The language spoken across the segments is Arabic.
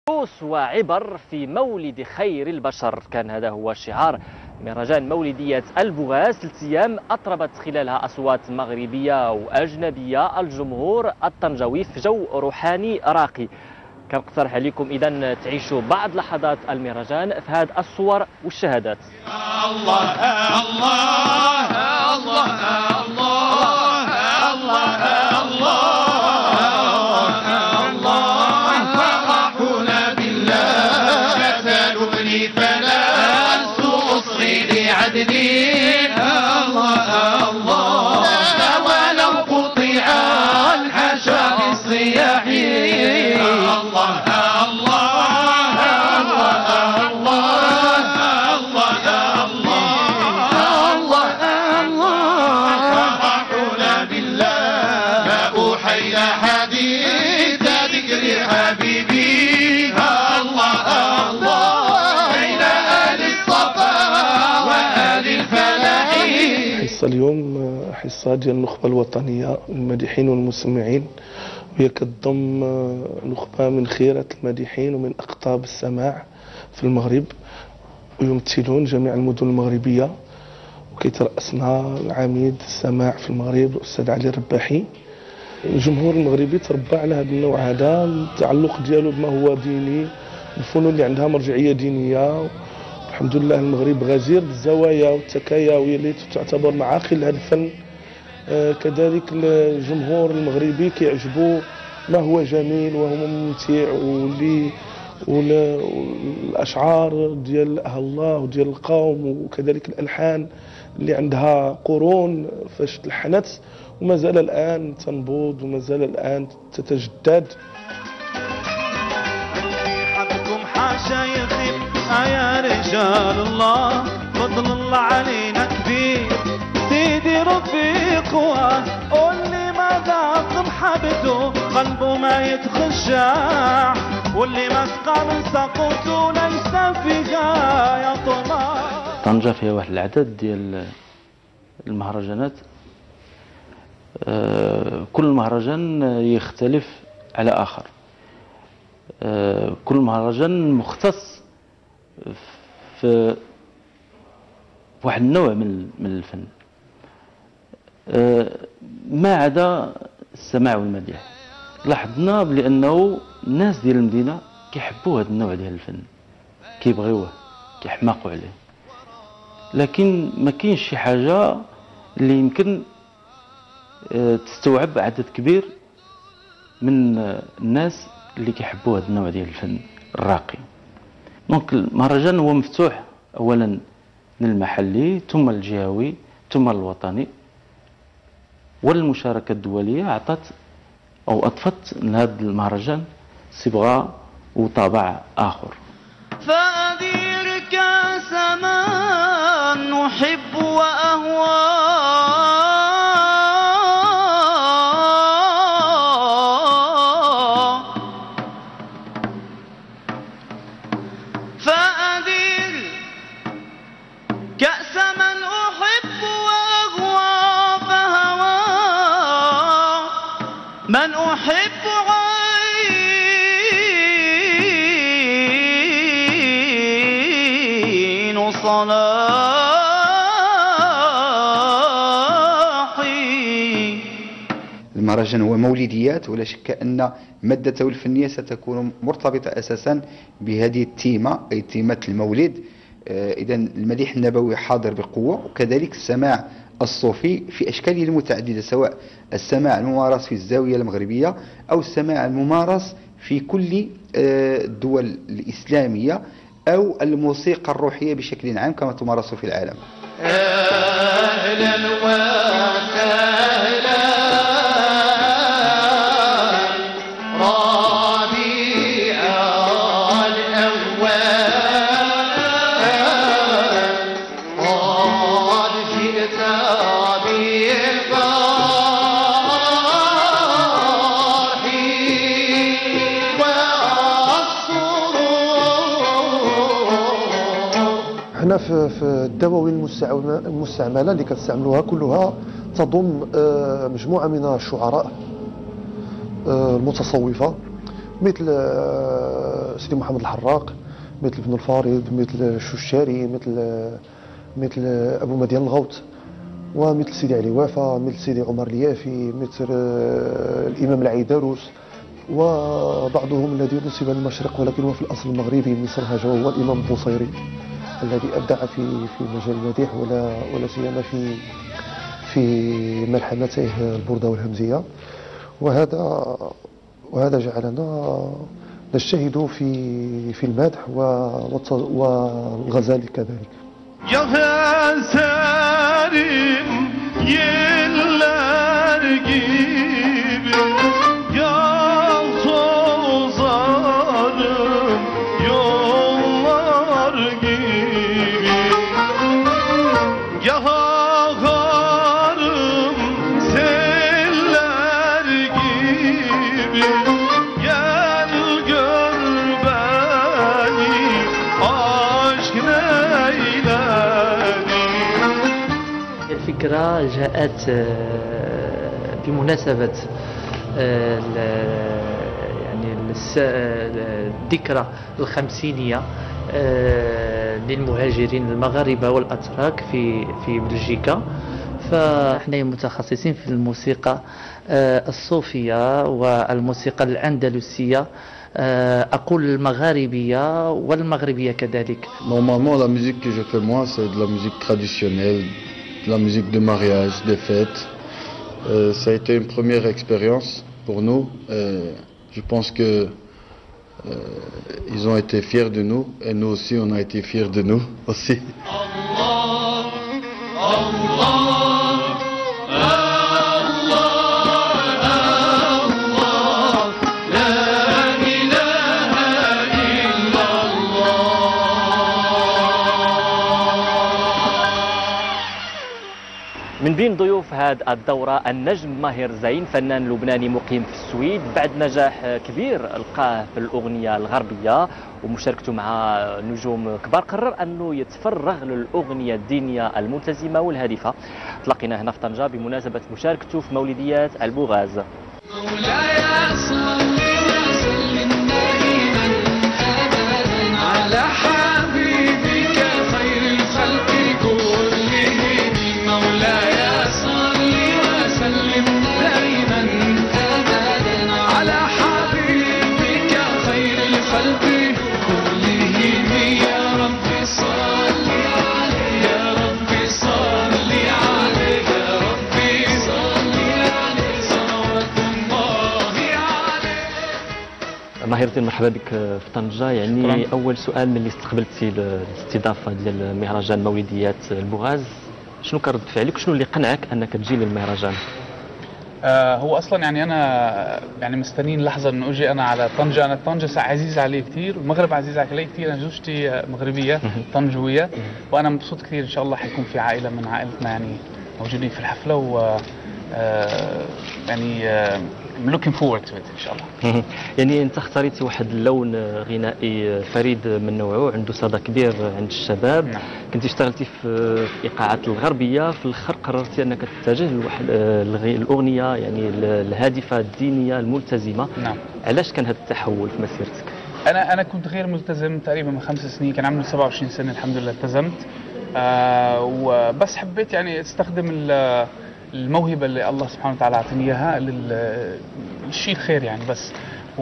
دروس وعبر في مولد خير البشر، كان هذا هو شعار مهرجان مولدية البغاز. 3 أيام أطربت خلالها أصوات مغربية وأجنبية الجمهور الطنجاوي في جو روحاني راقي. كنقترح عليكم إذا تعيشوا بعض لحظات المهرجان في هذه الصور والشهادات. الله الله الله الله الله الله فرحونا بالله كتلوني فلا تصغي لعدلي الله الله ولو قطع الحشا في الصياح الله اليوم حصة ديال النخبة الوطنية المادحين والمسمعين، وهي كتضم نخبة من خيرة المادحين ومن أقطاب السماع في المغرب، ويمثلون جميع المدن المغربية، وكيترأسنا العميد السماع في المغرب الأستاذ علي الرباحي. الجمهور المغربي تربى على هذا النوع هذا، التعلق ديالو بما هو ديني، الفنون اللي عندها مرجعية دينية. الحمد لله المغرب غزير بالزوايا والتكايا واللي تعتبر معاقل هذا الفن. كذلك الجمهور المغربي كيعجبو ما هو جميل وهو ممتع، والاشعار ديال اهل الله وديال القوم، وكذلك الالحان اللي عندها قرون فاش تلحنت وما زال الان تنبض وما زال الان تتجدد. حبكم حاشا يخيب يا رجال الله، فضل الله علينا كبير، سيدي ربي قوة، واللي ما ذاق محبته قلبه ما يتخشع، واللي ما سقى من سقوته ليس فيها يا طمع. طنجة فيها واحد العدد ديال المهرجانات، كل مهرجان يختلف على آخر، كل مهرجان مختص في واحد النوع من الفن، ما عدا السماع والمديح. لاحظنا بأنه الناس ديال المدينة كيحبوا هذا النوع ديال الفن، كيبغيوه، كيحماقوا عليه، لكن ما كاينش شي حاجة اللي يمكن تستوعب عدد كبير من الناس اللي كيحبوا هذا النوع ديال الفن الراقي. دونك المهرجان هو مفتوح اولا للمحلي ثم الجهوي ثم الوطني، والمشاركه الدوليه اعطت او اضفت لهذا المهرجان صبغه وطابع اخر. فأدير كاس من نحب وأهوى، كأس من أحب وأغوى، فهوى من أحب عين صلاحي. المهرجان هو مولديات، ولا شك أن مادته الفنية ستكون مرتبطة أساسا بهذه التيمة، أي تيمة المولد. إذا المديح النبوي حاضر بقوة، وكذلك السماع الصوفي في أشكاله المتعددة، سواء السماع الممارس في الزاوية المغربية أو السماع الممارس في كل الدول الإسلامية، أو الموسيقى الروحية بشكل عام كما تمارس في العالم. أهلا وسهلا حنا في الدواوين المستعمله اللي كتستعملوها كلها تضم مجموعه من الشعراء المتصوفه مثل سيدي محمد الحراق، مثل ابن الفارض، مثل الشوشاري، مثل أبو مديان الغوث، ومثل سيدي علي وافا، مثل سيدي عمر اليافي، مثل الإمام العيدروس، وبعضهم الذي نسب للمشرق ولكن هو في الأصل المغربي من سرهاجة، وهو الإمام البوصيري الذي أبدع في مجال المديح ولا سيما في ملحمتيه البردة والهمزية، وهذا جعلنا نجتهد في المدح والغزال كذلك. Ya eserim yeller gibi, ya tozarım yollar gibi, ya akarım seller gibi, gel gör beni aşk neyle. الفكرة جاءت بمناسبة يعني الذكرى الخمسينية للمهاجرين المغاربة والأتراك في بلجيكا. فاحنا متخصصين في الموسيقى الصوفية والموسيقى الأندلسية، أقول المغاربية والمغربية كذلك. Normalement, la musique que je fais moi, c'est de la musique traditionnelle, de la musique de mariage, des fêtes. Ça a été une première expérience pour nous. Je pense que ils ont été fiers de nous et nous aussi, on a été fiers de nous aussi. من بين ضيوف هذه الدورة النجم ماهر زين، فنان لبناني مقيم في السويد. بعد نجاح كبير لقاه في الأغنية الغربية ومشاركته مع نجوم كبار، قرر أنه يتفرغ للأغنية الدينية الملتزمة والهادفة. تلاقينا هنا في طنجة بمناسبة مشاركته في مولديات البوغاز. ماهر الدين، مرحبا بك في طنجة. يعني أول سؤال ملي استقبلتي الاستضافة ديال مهرجان مولديات البوغاز، شنو كان رد فعلك وشنو اللي قنعك أنك تجي للمهرجان؟ هو اصلا يعني انا يعني مستنين لحظه انه اجي انا على طنجه. انا طنجه عزيز علي كثير، والمغرب عزيز علي كثير. انا زوجتي مغربيه طنجويه، وانا مبسوط كثير. ان شاء الله حيكون في عائله من عائلتنا يعني موجودين في الحفله، و يعني I'm looking forward to it ان شاء الله. يعني انت اختاريتي واحد اللون غنائي فريد من نوعه، عنده صدى كبير عند الشباب. نعم. كنتي اشتغلتي في ايقاعات الغربيه، في الاخر قررتي انك تتجه لواحد الاغنيه يعني الهادفه الدينيه الملتزمه. نعم. علاش كان هذا التحول في مسيرتك؟ انا كنت غير ملتزم تقريبا من 5 سنين، كان عمري 27 سنه الحمد لله التزمت. وبس حبيت يعني استخدم الموهبه اللي الله سبحانه وتعالى اعطاني اياها للشيء الخير يعني بس.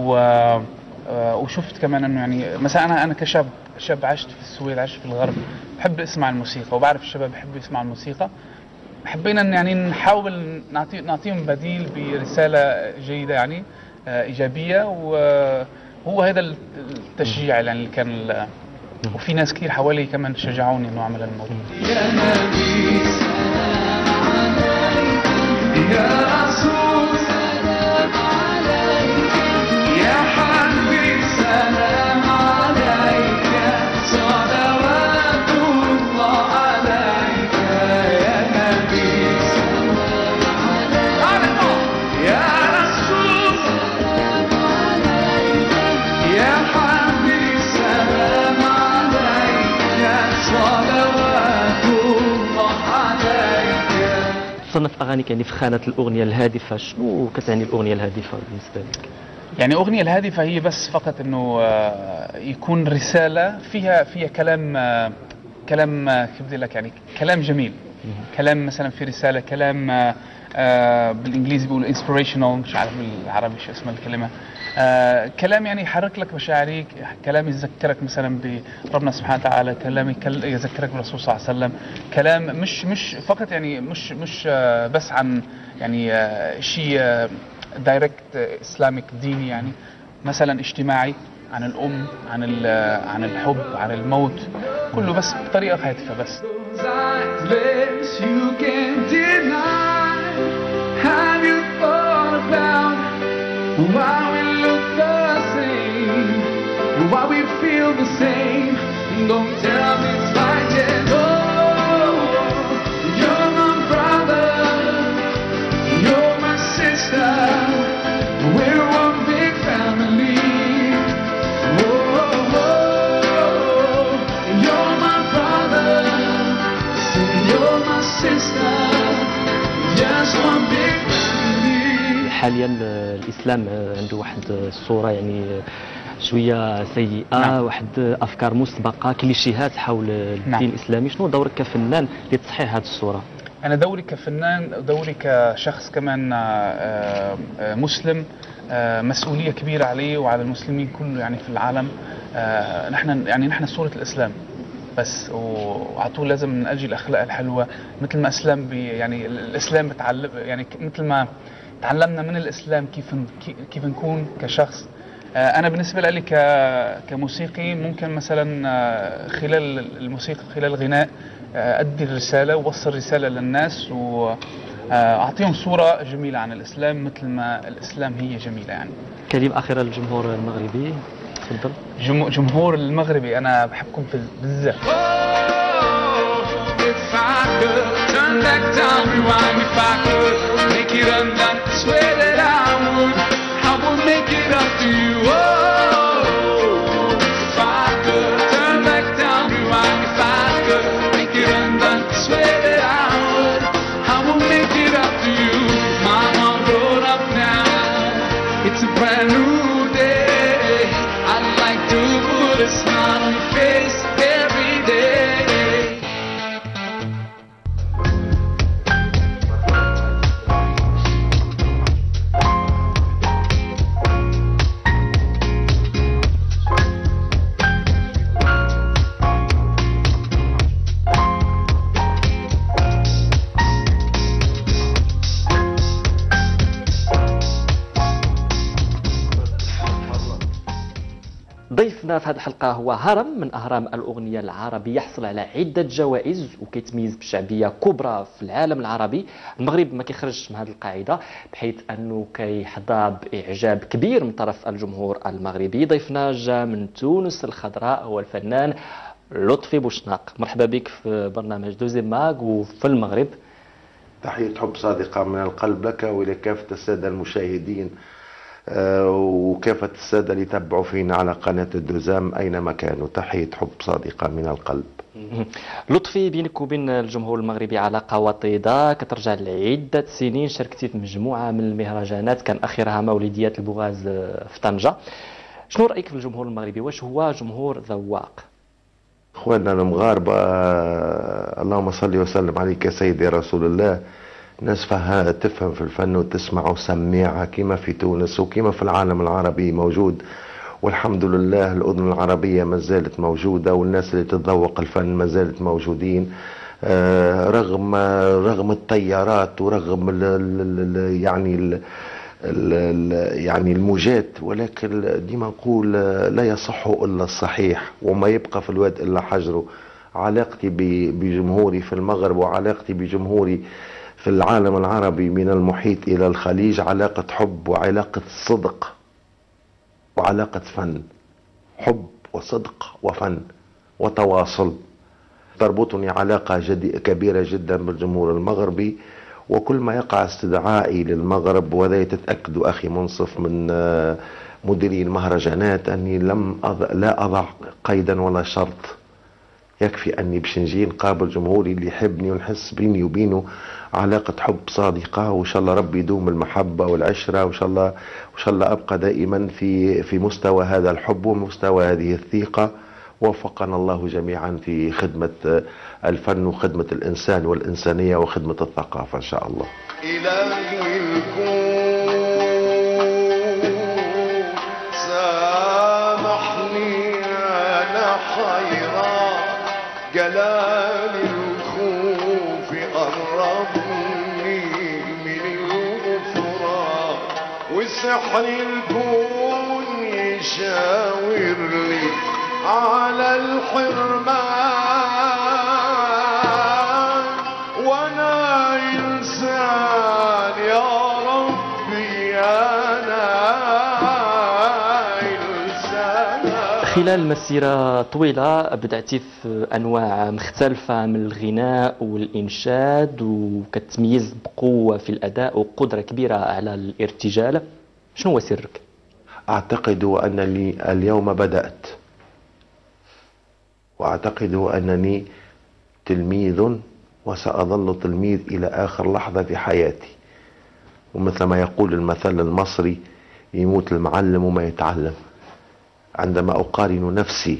وشفت كمان انه يعني مثلا انا كشاب عشت في السويد، عشت في الغرب، بحب اسمع الموسيقى وبعرف الشباب بحبوا يسمعوا الموسيقى. حبينا يعني نحاول نعطيهم بديل برساله جيده يعني ايجابيه، وهو هذا التشجيع يعني اللي كان. وفي ناس كثير حوالي كمان شجعوني انه اعمل الموضوع. يا نبي سلام عليك، يا رسول سلام عليك، يا حبيب سلام عليك، صلوات الله عليك، يا نبي سلام عليك، يا رسول سلام عليك، يا حبيب سلام عليك، صلوات الله عليك. تصنف اغانيك يعني في خانه الاغنيه الهادفه، شنو كتعني الاغنيه الهادفه بالنسبه لك؟ يعني أغنية الهادفة هي بس فقط إنه يكون رسالة فيها كلام كيف بدي لك يعني كلام جميل، كلام مثلا في رسالة، كلام بالإنجليزي بيقولوا inspirational، مش عارف بالعربي شو اسمها الكلمة، كلام يعني يحرك لك مشاعرك، كلام يذكرك مثلا بربنا سبحانه وتعالى، كلام يذكرك بالرسول صلى الله عليه وسلم، كلام مش فقط يعني مش بس عن يعني شيء دايركت اسلامك ديني، يعني مثلا اجتماعي، عن الام، عن الحب، عن الموت، كله بس بطريقه هادفه بس. حاليا الاسلام عنده واحد الصوره يعني شويه سيئه، نعم. واحد افكار مسبقه، كليشيهات حول الدين، نعم. الاسلامي. شنو دورك كفنان لتصحيح هذه الصوره؟ انا دوري كفنان، دوري كشخص كمان مسلم، مسؤوليه كبيره عليه وعلى المسلمين كله يعني في العالم. نحن صوره الاسلام بس، وعلى طول لازم نأجي الاخلاق الحلوه مثل ما يعني الاسلام بتعلم، يعني مثل ما تعلمنا من الاسلام كيف نكون كشخص. انا بالنسبه لي كموسيقي ممكن مثلا خلال الموسيقى، خلال الغناء، ادي الرساله ووصل رساله للناس واعطيهم صوره جميله عن الاسلام مثل ما الاسلام هي جميله. يعني كلمه اخيره للجمهور المغربي، تفضل. جمهور المغربي انا بحبكم بزاف. ضيفنا في هذه الحلقة هو هرم من أهرام الأغنية العربية، يحصل على عدة جوائز وكيتميز بشعبية كبرى في العالم العربي. المغرب ما كيخرجش من هذه القاعدة، بحيث أنه كيحظى بإعجاب كبير من طرف الجمهور المغربي. ضيفنا جاء من تونس الخضراء، هو الفنان لطفي بوشناق. مرحبا بك في برنامج دوزيام ماغ وفي المغرب. تحية حب صادقة من القلب لك ولكافة السادة المشاهدين وكافة السادة اللي يتبعوا فينا على قناة الدوزام أينما كانوا. تحية حب صادقة من القلب. لطفي، بينك وبين الجمهور المغربي علاقة وطيدة كترجع لعدة سنين، شاركتي في مجموعة من المهرجانات، كان آخرها مولديات البوغاز في طنجة. شنو رأيك في الجمهور المغربي؟ واش هو جمهور ذواق؟ اخواننا المغاربة اللهم صل وسلم عليك يا سيدي رسول الله، ناس تفهم في الفن وتسمع وسميعة كما في تونس وكما في العالم العربي موجود، والحمد لله الأذن العربية ما زالت موجودة، والناس اللي تتذوق الفن ما زالت موجودين رغم التيارات ورغم يعني الموجات، ولكن ديما نقول لا يصح إلا الصحيح، وما يبقى في الواد إلا حجره. علاقتي بجمهوري في المغرب وعلاقتي بجمهوري في العالم العربي من المحيط إلى الخليج علاقة حب وعلاقة صدق وعلاقة فن، حب وصدق وفن وتواصل. تربطني علاقة كبيرة جدا بالجمهور المغربي، وكل ما يقع استدعائي للمغرب، وذا تتأكدوا أخي منصف من مديري المهرجانات أني لا أضع قيدا ولا شرط يكفي أني باش نجي نقابل جمهوري اللي يحبني ونحس بيني وبينه علاقة حب صادقة، وإن شاء الله ربي يدوم المحبة والعشرة، وإن شاء الله أبقى دائما في مستوى هذا الحب ومستوى هذه الثقة. وفقنا الله جميعا في خدمة الفن وخدمة الإنسان والإنسانية وخدمة الثقافة إن شاء الله. إلهي الكون سامحني أنا حيران، جلال الخوف قربني من الغفران، وسحر الكون يشاور لي على الحرمان، وانا انسان يا ربي انا انسان. خلال مسيرة طويلة بدأتي في أنواع مختلفة من الغناء والإنشاد، وكتميز بقوة في الأداء وقدرة كبيرة على الارتجال. شنو هو سرك؟ أعتقد أنني اليوم بدأت، وأعتقد أنني تلميذ وسأظل تلميذ إلى آخر لحظة في حياتي. ومثل ما يقول المثل المصري يموت المعلم وما يتعلم. عندما أقارن نفسي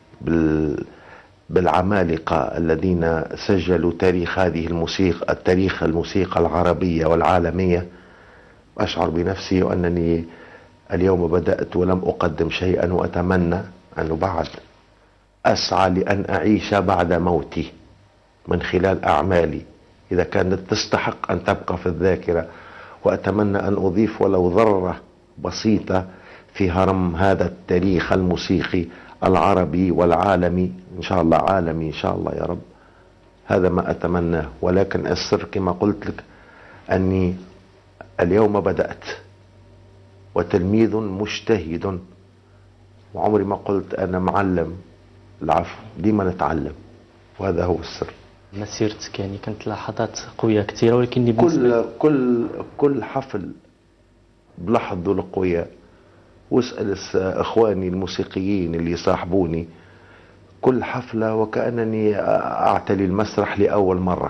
بالعمالقة الذين سجلوا تاريخ هذه الموسيقى العربية والعالمية، أشعر بنفسي وأنني اليوم بدأت ولم أقدم شيئا، وأتمنى أنه بعد أسعى لأن أعيش بعد موتي من خلال أعمالي إذا كانت تستحق أن تبقى في الذاكرة، وأتمنى أن أضيف ولو ذرة بسيطة في هرم هذا التاريخ الموسيقي العربي والعالمي، إن شاء الله عالمي إن شاء الله يا رب. هذا ما أتمناه. ولكن السر كما قلت لك أني اليوم بدأت وتلميذ مجتهد، وعمري ما قلت أنا معلم، العفو، ديما نتعلم، وهذا هو السر. مسيرتك يعني كانت لحظات قوية كثيرة، ولكن كل حفل بلحظ القوية. واسأل إخواني الموسيقيين اللي يصاحبوني، كل حفلة وكأنني أعتلي المسرح لأول مرة،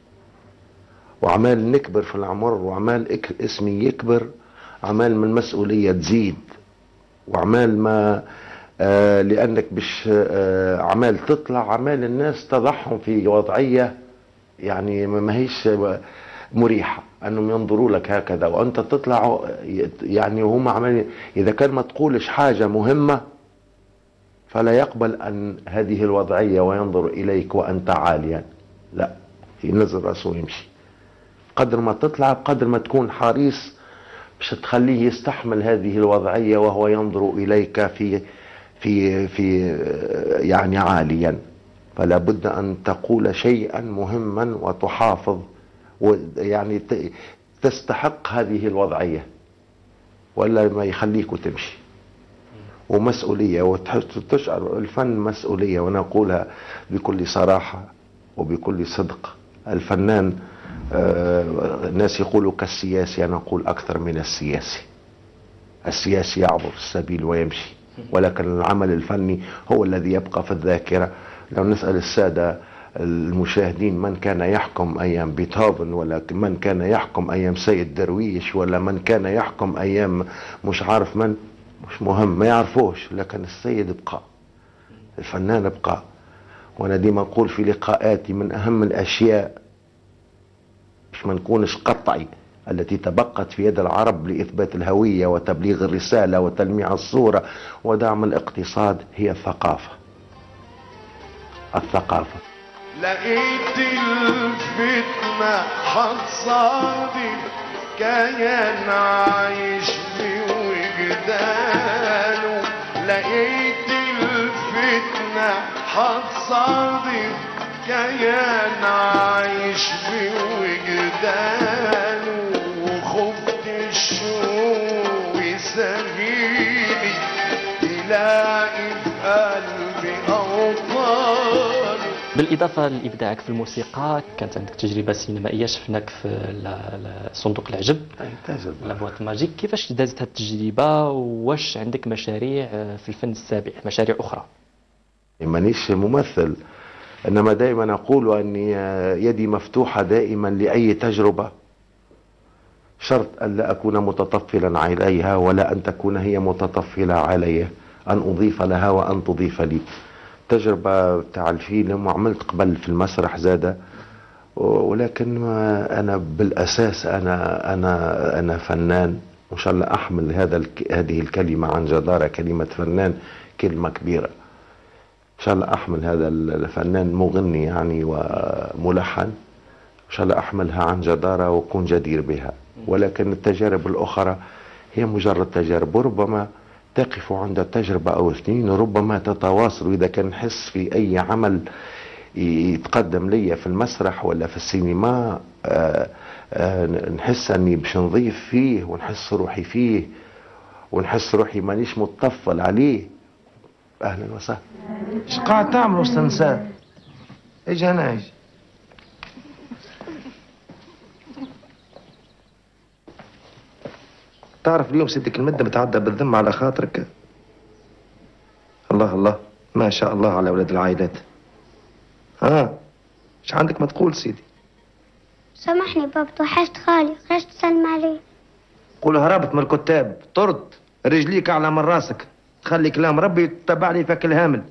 وعمال نكبر في العمر، وعمال اسمي يكبر، عمال من المسؤولية تزيد، وعمال ما لأنك بش عمال تطلع، عمال الناس تضعهم في وضعية يعني ما هيش مريحة أنهم ينظروا لك هكذا وأنت تطلع، يعني هم عمال إذا كان ما تقولش حاجة مهمة فلا يقبل أن هذه الوضعية وينظر إليك وأنت عاليا، لا، ينزل رأسه ويمشي. قدر ما تطلع بقدر ما تكون حريص مش تخليه يستحمل هذه الوضعية وهو ينظر إليك في يعني عاليا. فلا بد أن تقول شيئا مهما وتحافظ، ويعني تستحق هذه الوضعية، ولا ما يخليك وتمشي. ومسؤولية، وتشعر الفن مسؤولية، وأنا أقولها بكل صراحة وبكل صدق. الفنان الناس يقولوا كالسياسي، أنا أقول أكثر من السياسي. السياسي يعبر السبيل ويمشي، ولكن العمل الفني هو الذي يبقى في الذاكرة. لو نسأل السادة المشاهدين من كان يحكم أيام بيتهوفن، ولا من كان يحكم أيام سيد درويش، ولا من كان يحكم أيام مش عارف من، مش مهم، ما يعرفوش، لكن السيد بقى، الفنان بقى. وأنا ديما أقول في لقاءاتي من أهم الأشياء مش ما نكونش قطعي التي تبقت في يد العرب لإثبات الهوية وتبليغ الرسالة وتلميع الصورة ودعم الاقتصاد، هي الثقافة. الثقافة. لقيت الفتنة حصادي كيان عايش بوجدانه، لقيت الفتنة حصادي كيان عايش بوجدانه، وخفت الشوق يسهيلي تلاقي في قلبي أوطان. بالإضافة لإبداعك في الموسيقى، كانت عندك تجربة سينمائية شفناك في صندوق العجب، لابواط ماجيك. كيفاش دازت هذه التجربة؟ واش عندك مشاريع في الفن السابع، مشاريع أخرى؟ مانيش ممثل، إنما دائما أقول أني يدي مفتوحة دائما لأي تجربة، شرط أن لا أكون متطفلا عليها ولا أن تكون هي متطفلة علي، أن أضيف لها وأن تضيف لي. تجربة بتاع الفيلم وعملت قبل في المسرح زادة، ولكن أنا بالأساس أنا فنان، وإن شاء الله أحمل هذه الكلمة عن جدارة. كلمة فنان كلمة كبيرة، إن شاء الله أحمل هذا الفنان مغني يعني وملحن، إن شاء الله أحملها عن جدارة وأكون جدير بها. ولكن التجارب الأخرى هي مجرد تجارب، وربما تقف عند تجربة أو اثنين، وربما تتواصل. إذا كان نحس في أي عمل يتقدم لي في المسرح ولا في السينما نحس أني باش نضيف فيه ونحس روحي فيه ونحس روحي مانيش متطفل عليه، أهلا وسهلا. ايش قاعد تعمل استنسان؟ اجي هنا اجي. تعرف اليوم سيدك المدة متعدى بالذمة على خاطرك. الله الله ما شاء الله على أولاد العائلات. ايش عندك ما تقول سيدي؟ سامحني بابا، توحشت خالي، خرجت تسلم عليه. قول هربت من الكتاب، طرد رجليك أعلى من راسك، تخلي كلام ربي يتبع لي فك الهامل.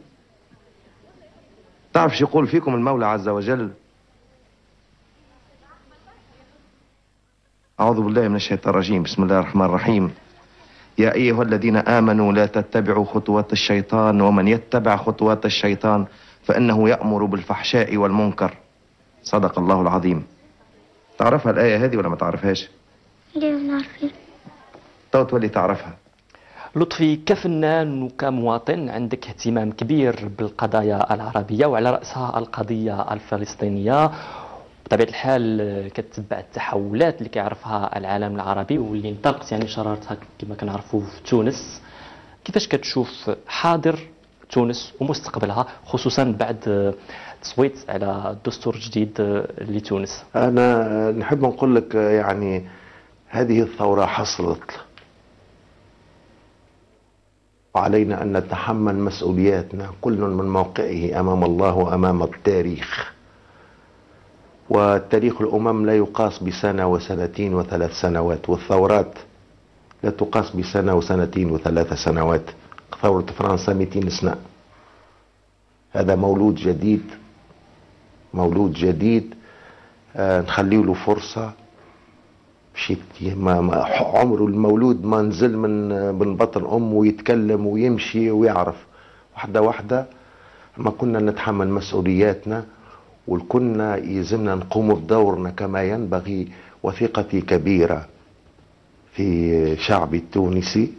تعرف شو يقول فيكم المولى عز وجل؟ أعوذ بالله من الشيطان الرجيم، بسم الله الرحمن الرحيم. يا أيها الذين آمنوا لا تتبعوا خطوات الشيطان، ومن يتبع خطوات الشيطان فإنه يأمر بالفحشاء والمنكر. صدق الله العظيم. تعرفها الآية هذه ولا ما تعرفهاش؟ ليه نعرفها؟ تو تولي تعرفها. لطفي، كفنان وكمواطن عندك اهتمام كبير بالقضايا العربية وعلى رأسها القضية الفلسطينية. بطبيعة الحال كتتبع التحولات اللي كيعرفها العالم العربي واللي انطلقت يعني شرارتها كما كنعرفوا في تونس. كيفاش كتشوف حاضر تونس ومستقبلها، خصوصا بعد التصويت على دستور جديد لتونس؟ أنا نحب نقول لك يعني هذه الثورة حصلت، وعلينا أن نتحمل مسؤولياتنا كل من موقعه أمام الله وأمام التاريخ. والتاريخ الأمم لا يقاس بسنة وسنتين وثلاث سنوات، والثورات لا تقاس بسنة وسنتين وثلاث سنوات. ثورة فرنسا 200 سنة، هذا مولود جديد، مولود جديد. نخليه له فرصة. عمره المولود ما نزل من بطن أمه ويتكلم ويمشي ويعرف. واحدة واحدة ما كنا نتحمل مسؤولياتنا وكنا يلزمنا نقوم بدورنا كما ينبغي. وثقتي كبيرة في شعبي التونسي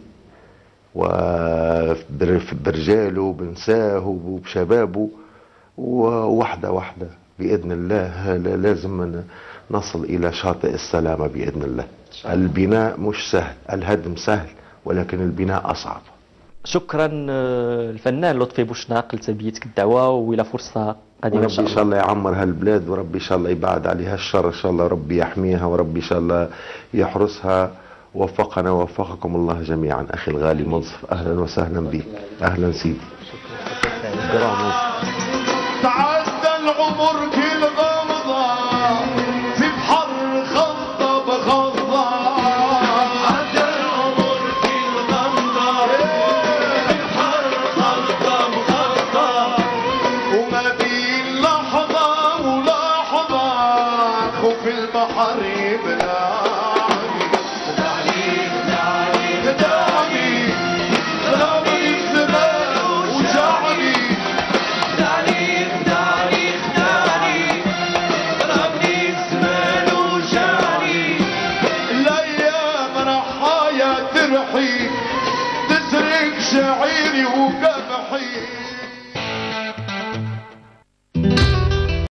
وبرجاله بنساه وبشبابه، وواحدة واحدة بإذن الله لازم نصل إلى شاطئ السلامة بإذن الله. البناء مش سهل، الهدم سهل، ولكن البناء أصعب. شكرا الفنان لطفي بوشناق لتلبيتك الدعوة، وإلى فرصة قادمة إن شاء الله. إن شاء الله يعمر هالبلاد، وربي إن شاء الله يبعد عليها الشر، إن شاء الله ربي يحميها، وربي إن شاء الله يحرسها. وفقنا ووفقكم الله جميعا. أخي الغالي منصف، أهلا وسهلا بك. أهلا سيدي. تعدى العمر كل غمضة في بحر خضة بخضة. عدى العمر كل غمضة في بحر خضة بخضة، وما بين لحظة ولحظة خوف البحر يبلعني. شعيري وقمحي